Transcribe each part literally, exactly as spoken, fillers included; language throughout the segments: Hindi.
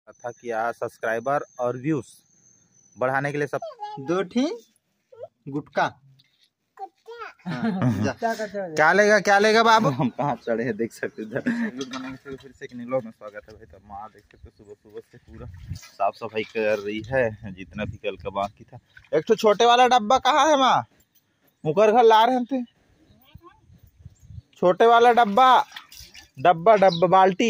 था कि यार सब्सक्राइबर और व्यूज बढ़ाने के लिए सब दो ठी गुटका क्या लेगा क्या लेगा बाबू। हम कहाँ चढ़े हैं देख सकते हैं फिर से नीलो में स्वागत है भाई। तो माँ देख सकते सुबह सुबह से पूरा साफ सफाई कर रही है जितना भी कल का बाकी था। एक तो छोटे वाला डब्बा कहाँ है माँ, मुकर घर ला रहे थे छोटे वाला डब्बा डब्बा डब्बा बाल्टी।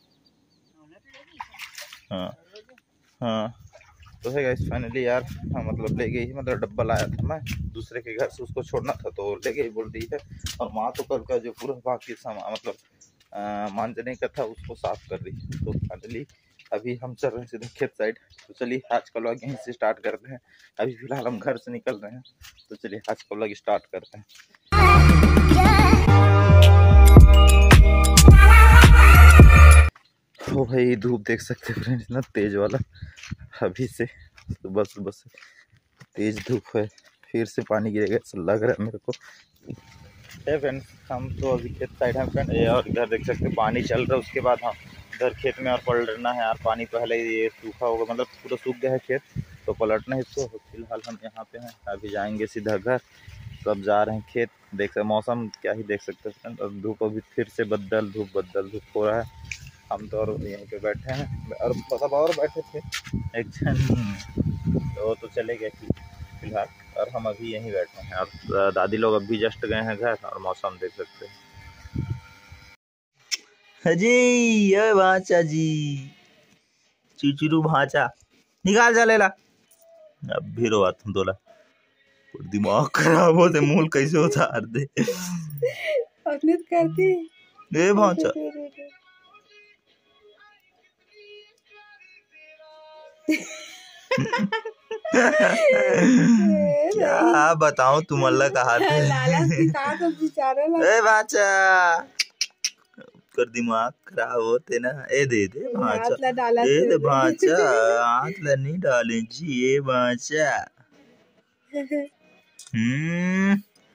हाँ हाँ तो है गाइस फाइनली यार हाँ, मतलब ले गई मतलब डब्बा लाया था मैं दूसरे के घर से, उसको छोड़ना था तो ले गई बोल रही है। और माँ तो कल का जो पूरा बाकी सामान मतलब मांजने का था उसको साफ कर रही है। तो फाइनली अभी हम चल रहे हैं सीधा खेत साइड। तो चलिए आज का व्लॉग यहीं से स्टार्ट करते हैं। अभी फिलहाल हम घर से निकल रहे हैं तो चलिए आज का व्लॉग स्टार्ट करते हैं। तो भाई धूप देख सकते हैं फ्रेंड्स इतना तेज वाला, अभी से सुबह सुबह से तेज धूप है। फिर से पानी गिरेगा ऐसा लग रहा है मेरे को। है फ्रेंड्स हम तो अभी खेत साइड हैं फ्रेंड, और इधर देख सकते हैं पानी चल रहा है। उसके बाद हम इधर खेत में और पलटना है यार। पानी पहले ये सूखा होगा मतलब पूरा सूख गया है खेत तो पलटना है इसको। फिलहाल हम यहाँ पे हैं, अभी जाएंगे सीधा घर। सब जा रहे हैं खेत। देख सकते मौसम क्या ही देख सकते हैं फ्रेंड। और धूप अभी फिर से बदल धूप बदल धूप हो रहा है। हम तो और यहीं पे बैठे हैं और सब और बैठे थे एक जन तो तो चले गए फिलहाल। और हम अभी यहीं बैठे हैं और दादी लोग अभी जस्ट गए हैं घर। और मौसम देख सकते हैं जी ये भाचा जी चुचुरू भाचा निकाल जा लेला। अब भी रो तुम तोला दिमाग खराब होते मूल कैसे उतार दे करती ए भाचा क्या बताऊं तुम अल्लाह का हाथ है बाचा कर दिमाग खराब होते ना। ए दे दे भाचा दे दे भाचा हाथ ला नहीं डाले जी ये भाचा। हम्म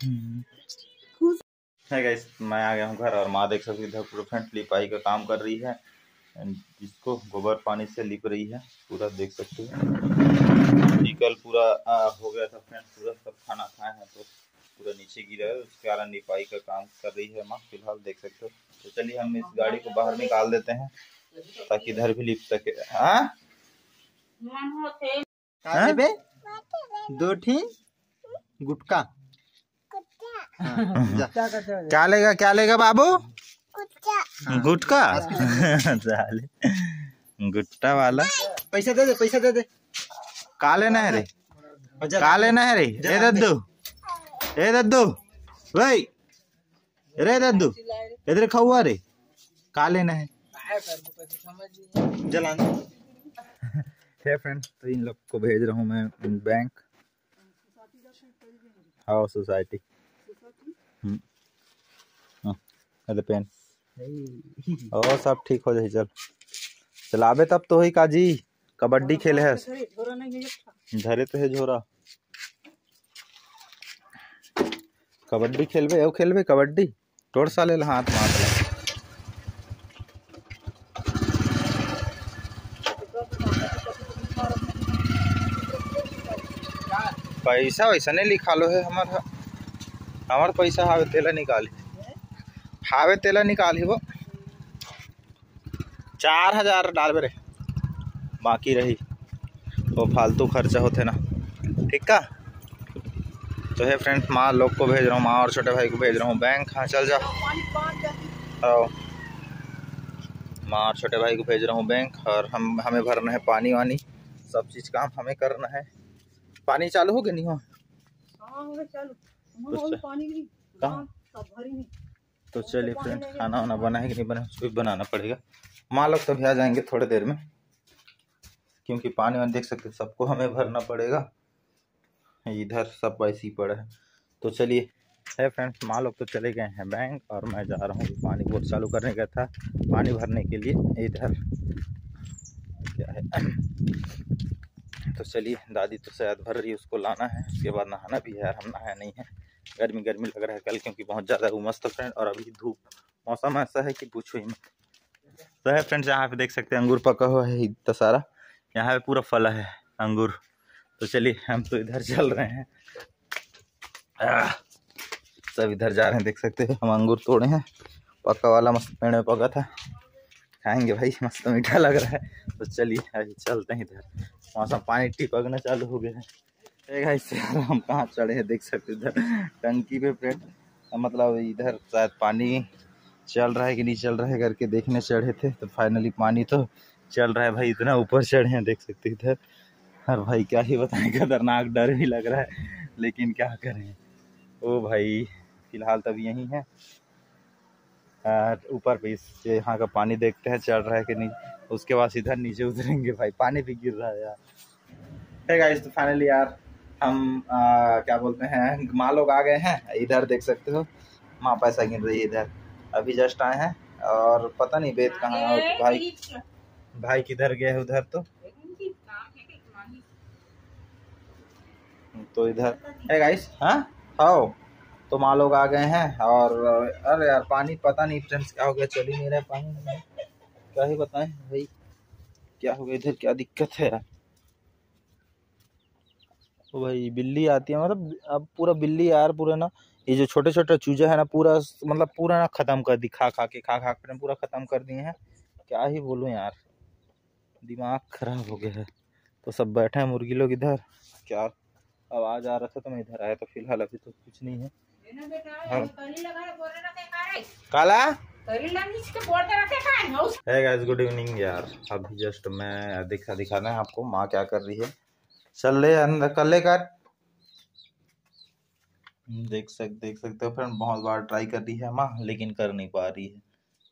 है गाइस मैं आ गया हूँ घर और माँ देख सकते इधर पूरा फ्रंट लिपाई का काम कर रही है जिसको गोबर पानी से लिप रही है पूरा देख सकते हो। कल पूरा आ, हो गया था फ्रेंड, पूरा सब खाना खाए हैं तो पूरा नीचे गिरा है उसके कारण लिपाई का काम कर रही है माँ फिलहाल देख सकते हो। तो चलिए हम इस गाड़ी को बाहर निकाल देते हैं ताकि इधर भी लिप सके। हाँ दो ठी गुटका क्या लेगा क्या लेगा बाबू गुटका गुट्टा वाला पैसा दे दे पैसा दे दे का लेना है रे का लेना है रे ए दद्दू ए दद्दू भाई रे दद्दू इधर खाऊआ रे का लेना है जलान है फ्रेंड्स। तो इन लोग को भेज रहा हूँ मैं बैंक हाउस सोसाइटी पेन और सब ठीक हो जाए। चल चलावे तब तो ही काजी कबड्डी खेले है धरे तो है झोरा कबड्डी खेलबे और खेलबे कबड्डी तोड़ साले हाथ मार पैसा वैसा नहीं लिखा लो है हमारा हमार पैसा हावे तेला निकाली हावे तेला निकाली वो चार हजार डाल बे बाकी रही वो फालतू खर्चा होते ना ठीक का। तो है फ्रेंड्स माँ लोग को भेज रहा हूँ माँ और छोटे भाई को भेज रहा हूँ बैंक। हाँ चल जा माँ और छोटे भाई को भेज रहा हूँ बैंक और हम हमें भरना है पानी वानी सब चीज़ काम हमें करना है। पानी चालू हो गया नहीं हो तो चलिए फ्रेंड खाना वाना बना है कि नहीं बना उसको भी बनाना पड़ेगा। माँ लोग तो भी आ जाएंगे थोड़ी देर में क्योंकि पानी वानी देख सकते सबको हमें भरना पड़ेगा। इधर सब वैसे ही पड़ा है। तो चलिए है फ्रेंड्स माँ लोग तो चले गए हैं बैंक और मैं जा रहा हूँ पानी बोट चालू करने का था पानी भरने के लिए। इधर क्या है तो चलिए दादी तो शायद भर रही है उसको लाना है उसके बाद नहाना भी है यार। हम नहाया नहीं है गर्मी गर्मी लग रहा है कल क्योंकि बहुत ज़्यादा उमस था फ्रेंड और अभी धूप मौसम ऐसा है कि पूछो ही मत। तो है फ्रेंड्स, यहाँ पे देख सकते हैं अंगूर पका हुआ है इतना सारा, यहाँ पे पूरा फला है अंगूर। तो चलिए हम तो इधर चल रहे हैं, आ, सब इधर जा रहे हैं। देख सकते हैं हम अंगूर तोड़े हैं, पका वाला मस्त पेड़ में पका था, खाएंगे भाई, मस्त मीठा लग रहा है। तो चलिए अभी चलते हैं इधर। मौसम पानी टिपकना चालू हो गया है। इससे हम कहाँ चढ़े हैं, देख सकते हैं इधर टंकी पे फ्रेंड, मतलब इधर शायद पानी चल रहा है कि नहीं चल रहा है करके देखने चढ़े थे। तो फाइनली पानी तो चल रहा है भाई, इतना ऊपर चढ़े हैं देख सकते हैं इधर। और भाई क्या ही बताएं, खतरनाक डर भी लग रहा है, लेकिन क्या करें। ओ भाई फिलहाल तब यहीं है, ऊपर पे इस यहाँ का पानी देखते हैं चल रहा है कि नहीं, उसके बाद इधर नीचे उतरेंगे। भाई पानी भी गिर रहा है यार। है गाइस, तो फाइनली यार हम आ, क्या बोलते हैं, माँ लोग आ गए हैं। इधर देख सकते हो माँ पैसा गिन रही है इधर, अभी जस्ट आए हैं। और पता नहीं वेद कहाँ है, भाई भाई किधर गए हैं उधर। तो तो इधर है गाइस। हाँ आओ, तो माँ लोग आ गए हैं। और अरे यार पानी पता नहीं फ्रेंड्स क्या हो गया, चल ही नहीं रहा है पानी, क्या ही बताएं भाई क्या हो गया इधर, क्या दिक्कत है यार। तो भाई बिल्ली आती है, मतलब अब पूरा बिल्ली यार पूरा ना, ये जो छोटे छोटे चूजा है ना, पूरा मतलब पूरा ना खत्म कर दी, खा खा के खा खा के पूरा खत्म कर दिए हैं। क्या ही बोलूं यार, दिमाग खराब हो गया है। तो सब बैठे हैं मुर्गी लोग इधर, क्या आवाज आ रहा था तो मैं इधर आया। तो फिलहाल अभी तो कुछ नहीं है। काला है गाइस, गुड इवनिंग यार। अभी जस्ट मैं दिखा दिखाना है आपको माँ क्या कर रही है। चल ले अंदर कर ले कर, देख सक देख सकते हो फ्रेंड, बहुत बार ट्राई कर रही है माँ, लेकिन कर नहीं पा रही है।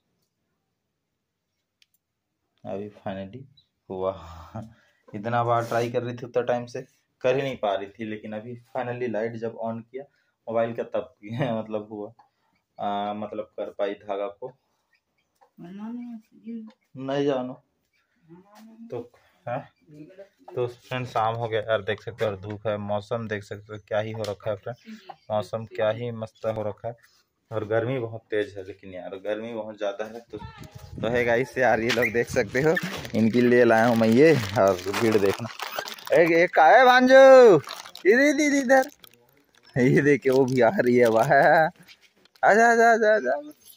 अभी फाइनली हुआ। इतना बार ट्राई कर रही थी, उतना टाइम से कर ही नहीं पा रही थी, लेकिन अभी फाइनली लाइट जब ऑन किया मोबाइल का तब मतलब हुआ, आ, मतलब कर पाई धागा को। नहीं जानो तो है। तो फ्रेंड शाम हो गया यार, देख सकते हो, और धूप है, मौसम देख सकते हो क्या ही हो रखा है फ्रेंड, मौसम क्या ही मस्त हो रखा है। और गर्मी बहुत तेज है, लेकिन यार गर्मी बहुत ज़्यादा है। तो तो है गाइस यार, ये लोग देख सकते हो, इनके लिए लाया हूँ मैं ये। और भीड़ देखना, एक एक का है भांजो, इधर इधर, ये देखे वो भी आ रही है वाह, आजा आजा आजा आजा,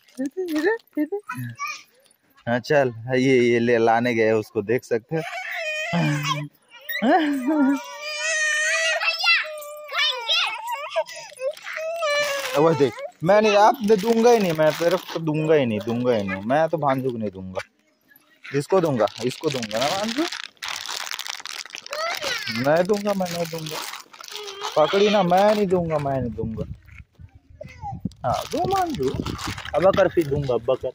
हाँ चल, ये ये ले लाने गए उसको, देख सकते हो। वो देख, मैं नहीं, आप दूंगा ही नहीं, मैं तेरे को दूंगा ही नहीं, दूंगा ही नहीं, मैं तो भांजू को नहीं दूंगा। इसको दूंगा, इसको दूंगा ना भांजू, मैं दूंगा, मैं नहीं दूंगा, पकड़ी ना, मैं नहीं दूंगा, मैं नहीं दूंगा। हाँ दो भांजू, अब कर फिर दूंगा, अब कर।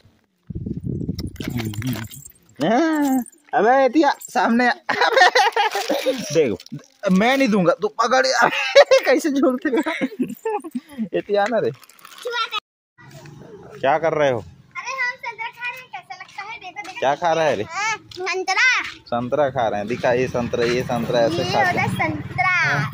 अबे एतिया सामने, देखो मैं नहीं दूंगा, तू पकड़। कैसे झूलते एतिया ना रे, क्या कर रहे हो? अरे हम संतरा खा रहे हैं, कैसा लगता है? देखो देखो, क्या खा रहा है रे? संतरा। संतरा खा रहे हैं, दिखा ये संतरा, ये संतरा ऐसे ये खाते होता संतरा।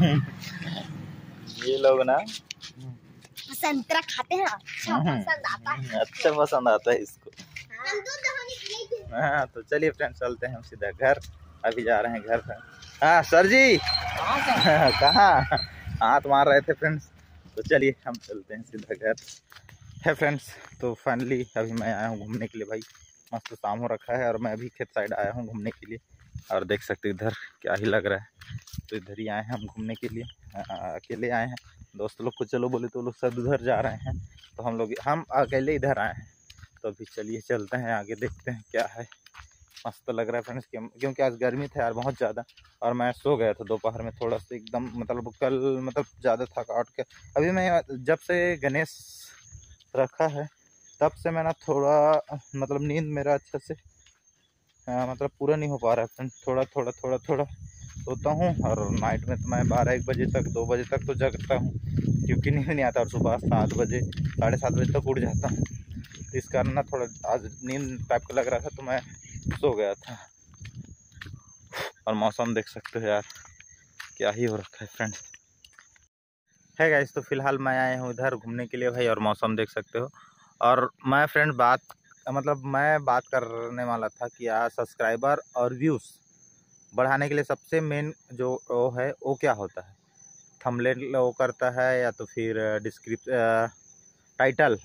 ये लोग ना संतरा खाते हैं, अच्छा पसंद आता है, अच्छा पसंद आता है इसको। हम दूध दहोनी के लिए। हाँ तो चलिए फ्रेंड, चलते हैं हम सीधा घर, अभी जा रहे हैं घर। हाँ सर जी, कहाँ हाथ मार रहे थे फ्रेंड्स। तो चलिए हम चलते हैं सीधा घर है फ्रेंड्स। तो फाइनली अभी मैं आया हूँ घूमने के लिए भाई, मस्त शाम हो रखा है और मैं अभी खेत साइड आया हूँ घूमने के लिए। और देख सकते इधर क्या ही लग रहा है, तो इधर ही आए हैं हम घूमने के लिए। अकेले आए हैं, दोस्त लोग को चलो बोले तो लोग सब उधर जा रहे हैं, तो हम लोग हम अकेले इधर आए हैं। तो अभी चलिए चलते हैं आगे, देखते हैं क्या है। मस्त लग रहा है फ्रेंड्स, क्योंकि आज गर्मी था यार बहुत ज़्यादा, और मैं सो गया था दोपहर में थोड़ा सा एकदम, मतलब कल मतलब ज़्यादा थकावट के। अभी मैं जब से गणेश रखा है तब से मैं ना थोड़ा मतलब नींद मेरा अच्छा से आ, मतलब पूरा नहीं हो पा रहा है फ्रेंड्स, थोड़ा थोड़ा थोड़ा थोड़ा सोता हूँ। और नाइट में तो मैं बारह एक बजे तक, दो बजे तक तो जगता हूँ, क्योंकि नींद नहीं आता। और सुबह सात बजे साढ़े सात बजे तक उठ जाता हूँ, तो इस कारण ना थोड़ा आज नींद टाइप का लग रहा था, तो मैं सो गया था। और मौसम देख सकते हो यार क्या ही हो रखा है फ्रेंड्स, है गाइस। तो फिलहाल मैं आया हूँ इधर घूमने के लिए भाई, और मौसम देख सकते हो। और मैं फ्रेंड बात मतलब मैं बात करने वाला था कि यार सब्सक्राइबर और व्यूज़ बढ़ाने के लिए सबसे मेन जो वो है वो क्या होता है, थंबनेल वो करता है या तो फिर डिस्क्रिप टाइटल।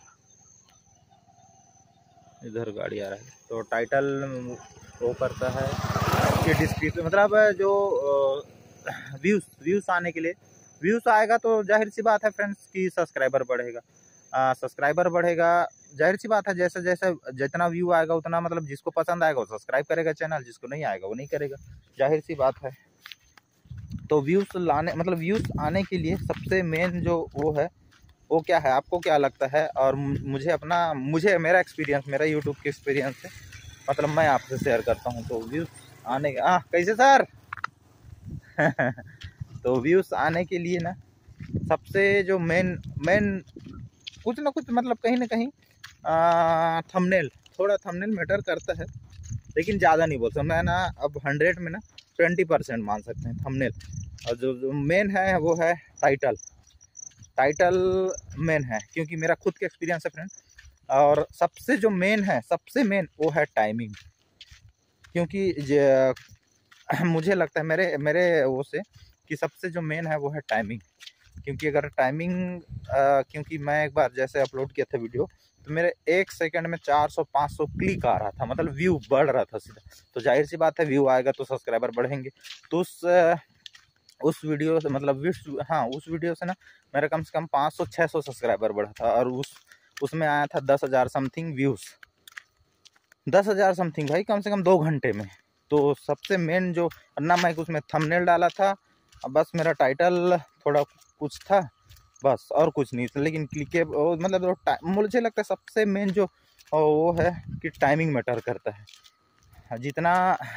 इधर गाड़ी आ रहा है तो टाइटल वो करता है कि डिस्क्रिप्शन, मतलब जो व्यूज़ व्यूज़ आने के लिए, व्यूज़ आएगा तो जाहिर सी बात है फ्रेंड्स कि सब्सक्राइबर बढ़ेगा, सब्सक्राइबर बढ़ेगा जाहिर सी बात है। जैसे जैसे जितना व्यू आएगा उतना मतलब जिसको पसंद आएगा वो सब्सक्राइब करेगा चैनल, जिसको नहीं आएगा वो नहीं करेगा, जाहिर सी बात है। तो व्यूज़ लाने मतलब व्यूज़ आने के लिए सबसे मेन जो वो है वो क्या है, आपको क्या लगता है? और मुझे अपना मुझे मेरा एक्सपीरियंस, मेरा यूट्यूब के एक्सपीरियंस से मतलब मैं आपसे शेयर करता हूँ। तो व्यूज़ आने आ कैसे सर तो व्यूज़ आने के लिए ना सबसे जो मेन मेन कुछ ना कुछ मतलब कहीं ना कहीं थंबनेल, थोड़ा थंबनेल मैटर करता है, लेकिन ज़्यादा नहीं बोल सकता मैं ना। अब हंड्रेड में ना ट्वेंटी परसेंट मान सकते हैं थंबनेल, और जो, जो मेन है वो है टाइटल। टाइटल मेन है क्योंकि मेरा खुद का एक्सपीरियंस है फ्रेंड। और सबसे जो मेन है, सबसे मेन वो है टाइमिंग, क्योंकि मुझे लगता है मेरे मेरे वो से कि सबसे जो मेन है वो है टाइमिंग। क्योंकि अगर टाइमिंग, क्योंकि मैं एक बार जैसे अपलोड किया था वीडियो तो मेरे एक सेकंड में चार सौ पाँच सौ क्लिक आ रहा था, मतलब व्यू बढ़ रहा था सीधा। तो जाहिर सी बात है व्यू आएगा तो सब्सक्राइबर बढ़ेंगे। तो उस उस वीडियो से मतलब हाँ उस वीडियो से ना मेरा कम से कम पाँच सौ छः सौ सब्सक्राइबर बढ़ा था, और उस उसमें आया था दस हज़ार समथिंग व्यूज़, दस हज़ार समथिंग भाई, कम से कम दो घंटे में। तो सबसे मेन जो ना, मैं उसमें थंबनेल डाला था, बस मेरा टाइटल थोड़ा कुछ था बस, और कुछ नहीं था। लेकिन क्लिके मतलब मुझे लगता है सबसे मेन जो वो है कि टाइमिंग मैटर करता है। जितना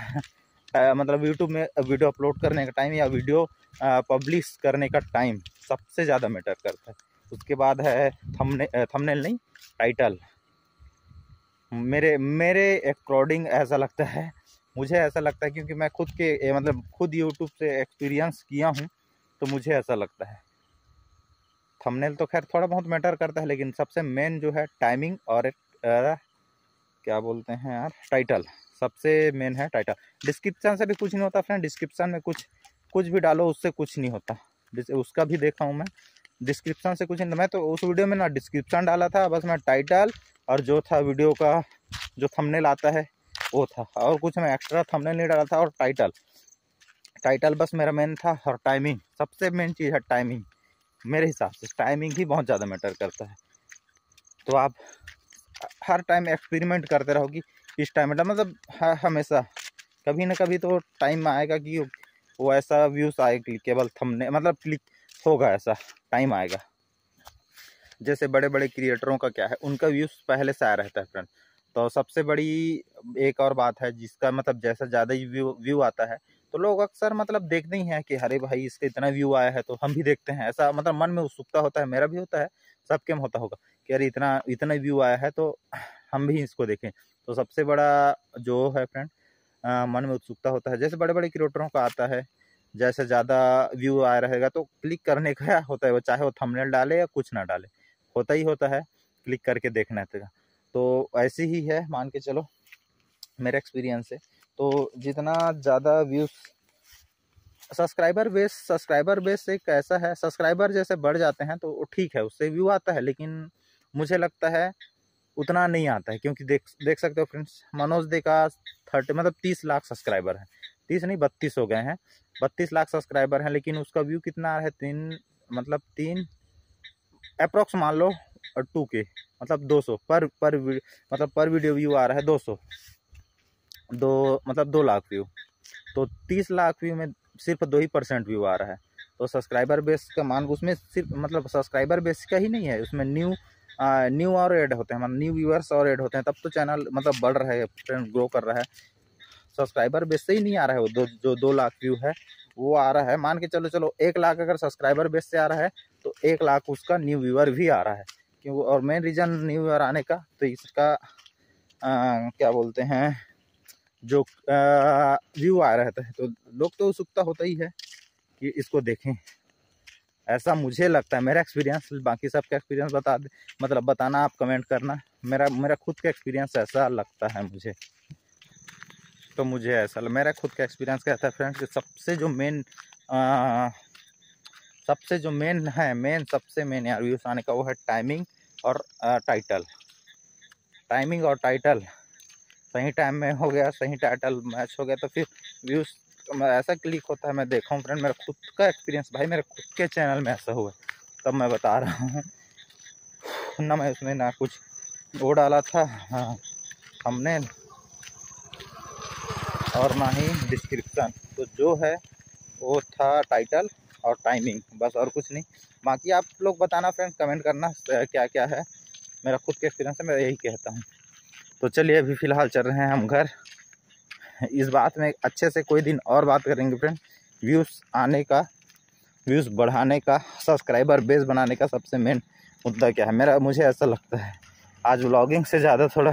मतलब यूट्यूब में वीडियो अपलोड करने का टाइम या वीडियो पब्लिश करने का टाइम सबसे ज़्यादा मैटर करता है। उसके बाद है थंबने थंबनेल नहीं, टाइटल। मेरे मेरे अकॉर्डिंग ऐसा लगता है, मुझे ऐसा लगता है, क्योंकि मैं खुद के मतलब खुद यूट्यूब से एक्सपीरियंस किया हूँ, तो मुझे ऐसा लगता है थंबनेल तो खैर थोड़ा बहुत मैटर करता है, लेकिन सबसे मेन जो है टाइमिंग और एक आ, क्या बोलते हैं यार, टाइटल। सबसे मेन है टाइटल। डिस्क्रिप्शन से भी कुछ नहीं होता फ्रेंड, डिस्क्रिप्शन में कुछ कुछ भी डालो उससे कुछ नहीं होता, उसका भी देखा हूँ मैं। डिस्क्रिप्शन से कुछ नहीं, मैं तो उस वीडियो में ना डिस्क्रिप्शन डाला था, बस मैं टाइटल और जो था वीडियो का जो थंबनेल आता है वो था, और कुछ मैं एक्स्ट्रा थंबनेल नहीं डाला था। और टाइटल टाइटल बस मेरा मेन था। और टाइमिंग, सबसे मेन चीज़ है टाइमिंग। मेरे हिसाब से टाइमिंग ही बहुत ज़्यादा मैटर करता है। तो आप हर टाइम एक्सपेरिमेंट करते रहो कि इस टाइम मतलब हमेशा कभी ना कभी तो टाइम आएगा कि वो ऐसा व्यूज़ आएगी, केवल थंबनेल मतलब क्लिक होगा, ऐसा टाइम आएगा। जैसे बड़े बड़े क्रिएटरों का क्या है, उनका व्यूज़ पहले से आया रहता है फ्रेंड। तो सबसे बड़ी एक और बात है, जिसका मतलब जैसा ज़्यादा ही व्यू व्यू आता है तो लोग अक्सर मतलब देखते ही हैं कि अरे भाई इसका इतना व्यू आया है तो हम भी देखते हैं। ऐसा मतलब मन में उत्सुकता होता है, मेरा भी होता है, सबके में होता होगा कि अरे इतना इतना व्यू आया है तो हम भी इसको देखें। तो सबसे बड़ा जो है फ्रेंड, मन में उत्सुकता होता है। जैसे बड़े बड़े क्रिएटरों का आता है, जैसे ज़्यादा व्यू आया रहेगा तो क्लिक करने का होता है, वो चाहे वो थंबनेल डाले या कुछ ना डाले, होता ही होता है क्लिक करके देखना था। तो ऐसे ही है, मान के चलो मेरा एक्सपीरियंस है। तो जितना ज़्यादा views, subscriber base subscriber base एक ऐसा है, सब्सक्राइबर जैसे बढ़ जाते हैं तो ठीक है, उससे व्यू आता है, लेकिन मुझे लगता है उतना नहीं आता है। क्योंकि देख देख सकते हो फ्रेंड्स, मनोज दे का थर्टी मतलब तीस लाख सब्सक्राइबर है, तीस नहीं बत्तीस हो गए हैं, बत्तीस लाख सब्सक्राइबर हैं, लेकिन उसका व्यू कितना आ रहा है, तीन मतलब तीन अप्रोक्स मान लो टू के मतलब दो सौ पर पर मतलब पर वीडियो व्यू आ रहा है दो सौ, दो मतलब दो लाख व्यू। तो तीस लाख व्यू में सिर्फ दो ही परसेंट व्यू आ रहा है। तो सब्सक्राइबर बेस का मान उसमें सिर्फ मतलब सब्सक्राइबर बेस का ही नहीं है, उसमें न्यू न्यू और ऐड होते हैं, मतलब न्यू व्यूअर्स और ऐड होते हैं, तब तो चैनल मतलब बढ़ रहा है, ट्रेंड ग्रो कर रहा है। सब्सक्राइबर बेस से ही नहीं आ रहा है वो दो जो दो लाख व्यू है वो आ रहा है। मान के चलो चलो एक लाख अगर सब्सक्राइबर बेस से आ रहा है तो एक लाख उसका न्यू व्यूअर भी आ रहा है। क्यों? और मेन रीज़न न्यू व्यूअर आने का तो इसका आ, क्या बोलते हैं, जो व्यू आ रहा है तो लोग तो उत्सुकता होता ही है कि इसको देखें। ऐसा मुझे लगता है, मेरा एक्सपीरियंस। बाकी सबका एक्सपीरियंस बता दे, मतलब बताना, आप कमेंट करना। मेरा मेरा खुद का एक्सपीरियंस ऐसा लगता है मुझे, तो मुझे ऐसा मेरा खुद का एक्सपीरियंस कहता है फ्रेंड्स कि सबसे जो मेन सबसे जो मेन है मेन सबसे मेन यार व्यूज़ आने का, वो है टाइमिंग और टाइटल। टाइमिंग और टाइटल सही टाइम में हो गया, सही टाइटल मैच हो गया, तो फिर व्यूज़ ऐसा क्लिक होता है। मैं देखा हूँ फ्रेंड, मेरा खुद का एक्सपीरियंस भाई, मेरे खुद के चैनल में ऐसा हुआ, तब मैं बता रहा हूँ ना। मैं उसमें ना कुछ वो डाला था हाँ हमने, और ना ही डिस्क्रिप्शन, तो जो है वो था टाइटल और टाइमिंग, बस और कुछ नहीं। बाकी आप लोग बताना फ्रेंड, कमेंट करना क्या क्या है। मेरा खुद का एक्सपीरियंस है, मैं यही कहता हूँ। तो चलिए अभी फ़िलहाल चल रहे हैं हम घर। इस बात में अच्छे से कोई दिन और बात करेंगे फ्रेंड, व्यूज़ आने का, व्यूज़ बढ़ाने का, सब्सक्राइबर बेस बनाने का सबसे मेन मुद्दा क्या है। मेरा मुझे ऐसा लगता है आज व्लॉगिंग से ज़्यादा थोड़ा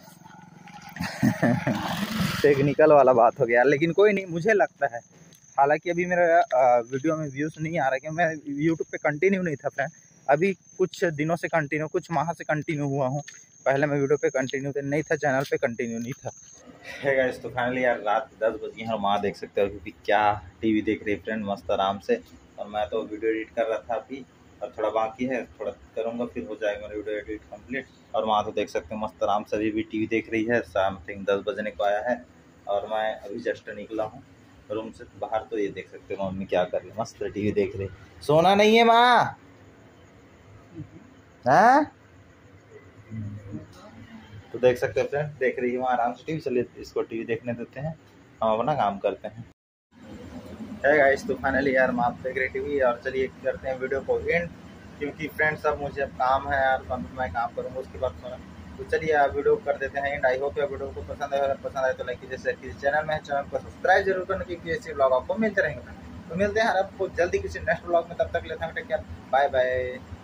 टेक्निकल वाला बात हो गया, लेकिन कोई नहीं, मुझे लगता है। हालांकि अभी मेरा वीडियो में व्यूज़ नहीं आ रहा, क्योंकि मैं यूट्यूब पे कंटिन्यू नहीं था फ्रेंड। अभी कुछ दिनों से कंटिन्यू, कुछ माह से कंटिन्यू हुआ हूँ। पहले मैं वीडियो पे कंटिन्यू नहीं था, चैनल पे कंटिन्यू नहीं था। है गाइस, तो फाइनली यार रात दस बज गई है और माँ देख सकते हो क्योंकि क्या टीवी देख रही है फ्रेंड मस्त आराम से। और मैं तो वीडियो एडिट कर रहा था अभी, और थोड़ा बाकी है, थोड़ा करूँगा फिर हो जाएगा मेरा वीडियो एडिट कंप्लीट। और वहाँ तो देख सकते हो मस्त आराम से अभी भी टीवी देख रही है। समथिंग दस बजने को आया है और मैं अभी जस्ट निकला हूँ रूम से बाहर। तो ये देख सकते हो मम्मी क्या कर रही है, मस्त टीवी देख रही। सोना नहीं है माँ है, तो देख सकते हो फ्रेंड देख रही है वहाँ आराम से टीवी। चलिए इसको टीवी देखने देते हैं, हम अपना काम करते हैं। है गाइस, तो फाइनली यार मैं आप देख रहे टीवी, और चलिए करते हैं वीडियो को एंड, क्योंकि फ्रेंड्स अब मुझे अब काम है यार, मैं काम करूँगा उसके बाद सोना। तो चलिए आप वीडियो कर देते हैं एंड। आई होप यार वीडियो को पसंद आए, अगर पसंद आए तो लाइक कीजिए, शेयर कीजिए। चैनल में चैनल को सब्सक्राइब जरूर करना, क्योंकि ऐसे ब्लॉग आपको मिलते रहेंगे। तो मिलते हैं आपको जल्दी किसी नेक्स्ट ब्लॉग में, तब तक लेते हैं टेक केयर, बाय बाय।